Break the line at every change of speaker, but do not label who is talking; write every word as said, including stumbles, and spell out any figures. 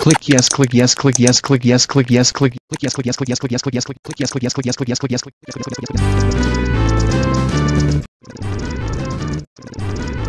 Click yes, click yes, click yes, click yes, click yes, click click yes, click yes, click yes, click yes, click yes, click click yes, click yes, click yes, click yes, click yes, click yes, click yes, click yes, click yes, click yes, click yes.